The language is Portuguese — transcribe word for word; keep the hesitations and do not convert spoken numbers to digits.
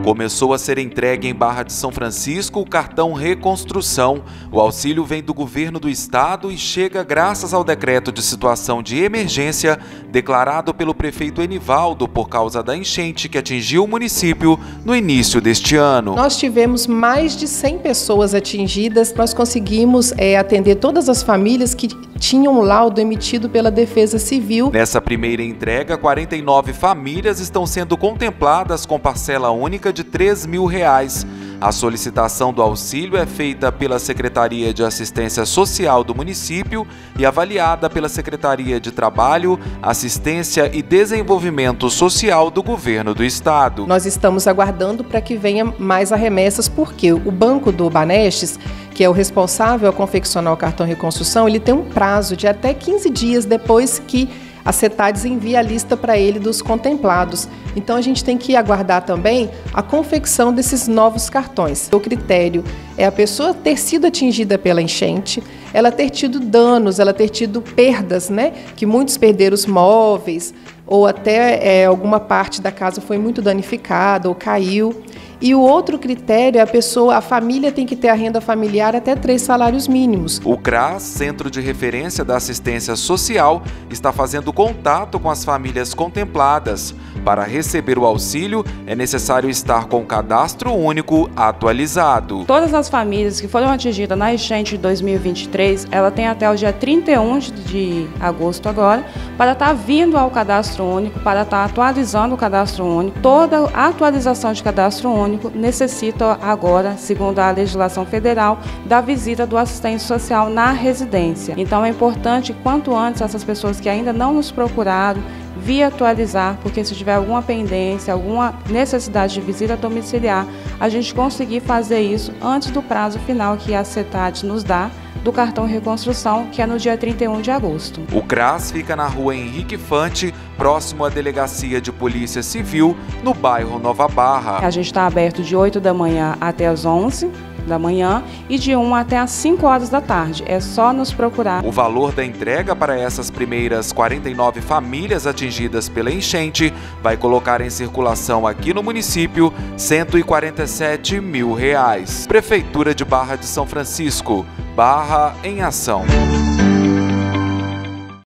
Começou a ser entregue em Barra de São Francisco o cartão Reconstrução. O auxílio vem do governo do estado e chega graças ao decreto de situação de emergência declarado pelo prefeito Enivaldo por causa da enchente que atingiu o município no início deste ano. Nós tivemos mais de cem pessoas atingidas. Nós conseguimos é, atender todas as famílias que tinham um laudo emitido pela Defesa Civil. Nessa primeira entrega, quarenta e nove famílias estão sendo contempladas com parcela única de três mil reais. A solicitação do auxílio é feita pela Secretaria de Assistência Social do município e avaliada pela Secretaria de Trabalho, Assistência e Desenvolvimento Social do Governo do Estado. Nós estamos aguardando para que venha mais arremessas, porque o Banco do Banestes, que é o responsável a confeccionar o cartão Reconstrução, ele tem um prazo de até quinze dias depois que a CETADES envia a lista para ele dos contemplados. Então a gente tem que aguardar também a confecção desses novos cartões. O critério é a pessoa ter sido atingida pela enchente, ela ter tido danos, ela ter tido perdas, né? Que muitos perderam os móveis ou até é, alguma parte da casa foi muito danificada ou caiu. E o outro critério é a pessoa, a família tem que ter a renda familiar até três salários mínimos. O CRAS, Centro de Referência da Assistência Social, está fazendo contato com as famílias contempladas. Para receber o auxílio, é necessário estar com o cadastro único atualizado. Todas as famílias que foram atingidas na enchente de dois mil e vinte e três, ela tem até o dia trinta e um de agosto agora, para estar vindo ao cadastro único, para estar atualizando o cadastro único. Toda a atualização de cadastro único necessita agora, segundo a legislação federal, da visita do assistente social na residência. Então é importante, quanto antes, essas pessoas que ainda não nos procuraram, via atualizar, porque se tiver alguma pendência, alguma necessidade de visita domiciliar, a gente conseguir fazer isso antes do prazo final que a CETADES nos dá do cartão Reconstrução, que é no dia trinta e um de agosto. O CRAS fica na rua Henrique Fante, próximo à Delegacia de Polícia Civil, no bairro Nova Barra. A gente está aberto de oito da manhã até as onze da manhã e de uma até às cinco horas da tarde. É só nos procurar. O valor da entrega para essas primeiras quarenta e nove famílias atingidas pela enchente vai colocar em circulação aqui no município cento e quarenta e sete mil reais. Prefeitura de Barra de São Francisco. Barra em ação.